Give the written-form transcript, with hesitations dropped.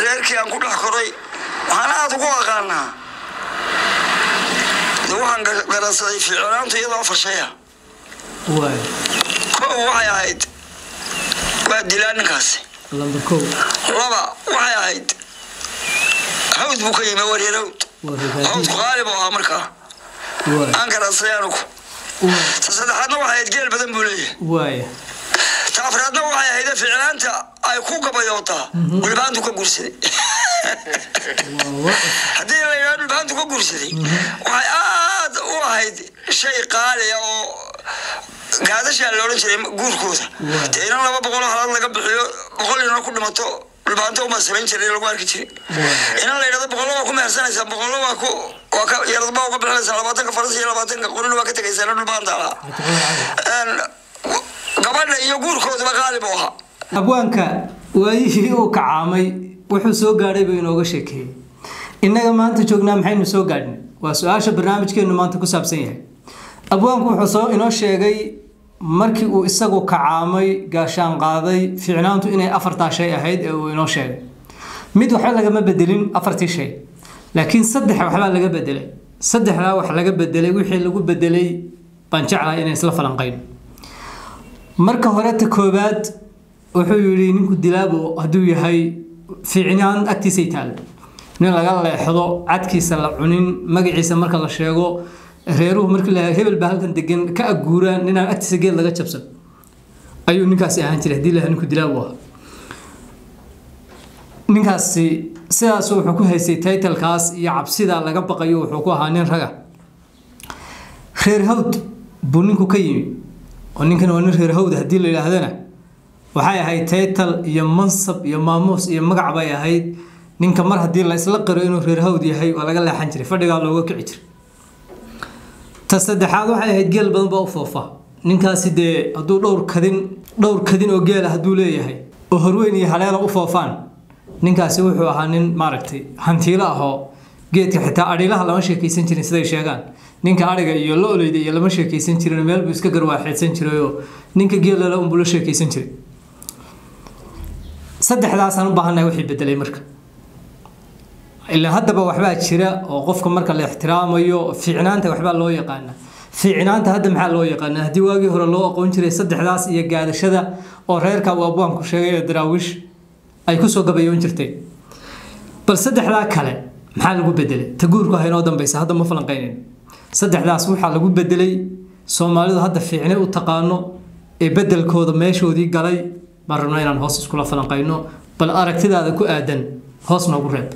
reerkii aan ku dhex koray waxaan aad ugu aqaanaa waxaan garansaday ficnaanta iyadoo farshaya waxay ahayd waa dilaan ninkaasi laba waxay ahayd hawd buu ka yimi wareerowd hawd qaalib oo markaa aan garansaday anigu saddexaadna waxay ahayd geel badan buu leeyahay taafraadna waxay ahayd ficnaanta ay ku gabayootaa gulbaantu ka guursaday haddii la yidhaahdo gulbaantu ka guursaday waxay aad u ahayd shay qaali oo gaadashaa la odhan jiray guurkooda dee inan 200 halaad laga bixiyo 100 inoo ku dhimato gulbaanta uma samayn jiray lagu arki jiray inan la yidhaahdo 100 waa ku mehersanaysaa 100 waa ka yaradba uga bixinaysaa 20 faras iyo 20 qurina waa ka tegaysaa gulbaanta gabadha iyo guurkooda qaalib oo aha abwaanka waayihii uu kacaamay wuxuu soo gaaray buu inooga sheekeeyay innaga maanta joognaa maxaynu soo gaadhnay waa su'aasha barnaamijkeenu maanta ku saabsan yahay abwaanku wuxuu soo inoo sheegay markii uu isagu kacaamay gaashaan qaaday ficnaantu inay 4 shay ahayd ee uu inoo sheegay mid waxa laga bedelin 4 shay laakiin 3 waxa laga bedelay 3 wax laga bedelay wixii lagu bedelay baan jeclahay inay isla falanqeyn marka hore ta koobaad wuxuu yiri ninku dilaabo haduu yahay ficnaan agtiisay taal nin laga leexdo cadkiisa la cunin magaciisa marka la sheego reeruhu markii la hebel baa halkan degan ka aguuraan ninaan agtiisa geed laga jabsan ayuu ninkaasi ahaan jiray hadii la ninku dilaabo ninkaasi sidaas wuxuu ku haysay title-kaas iyo cabsida laga baqayo wuxuu ku ahaa nin raga reer hawd buu ninku ka yimi oo ninkan waa nin reer hawd hadii la yiraahdana waxay ahayd title iyo mansab iyo maamuus iyo magac bay ahayd ninka mar hadii la isla qiro inuu reer hawd yahay waa laga leexan jiray fadhiga looga kici jiray ta saddexaad waxay ahayd geel badan baa u foofa ninkaasi dee haduu dhowr kadin oo geel haduu leeyahay oo horweyn iyo haleelo u foofaan ninkaasi wuxuu ahaa nin maaragtay hantiilo ah oo geedka xitaa arilaha lama sheekaysan jirin siday sheegaan ninka ariga iyo lo'oleyda iyo lama sheekaysan jirin meel buu iska garwaaxaysan jiray oo ninka geelala buu la sheekaysan jiray saddexdaas aan u baahanahay wixii bedelay marka ilaa haddaba waxba jira oo qofka marka la ixtiraamayo ficnaanta waxba loo yaqaan ficnaanta hadda maxaa loo yaqaan hadii waagi hore loo aqoon jiray saddexdaas iyo gaadashada oo reerka uu abwaanku sheegay daraawish ay ku soo gabayoon jirtay bal saddexda kale maxaa lagu bedelay taguurku hayno dambaysa hadda ma falanqeyneen saddexdaas waxa lagu bedelay Soomaalidu hadda fiicnay u taqaano ee bedelkooda meeshoodii galay marna inaan hoos isku la falanqeyno bal aragtidaada ku aadan hoos noogu reeb